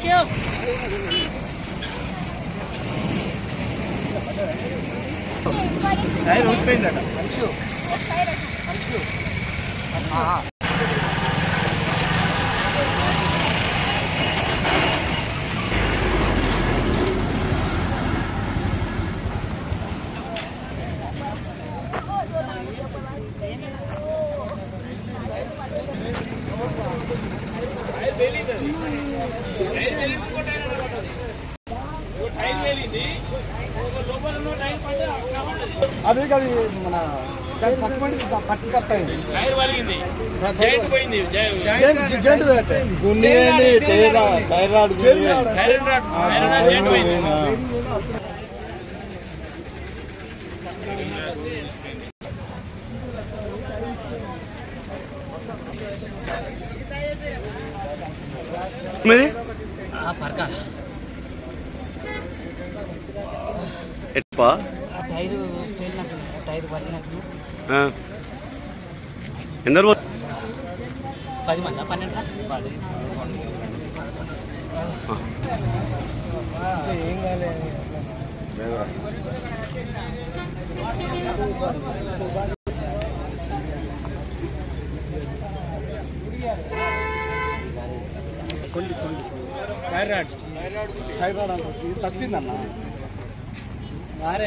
Tyre ఊసిపోయిందట. అదే కాదు మన పట్టు కట్ అయింది. ఎందరు 10 మంది 12 ఏం కాలే. థైరాయిడ్ అంటే తగ్గిందన్న.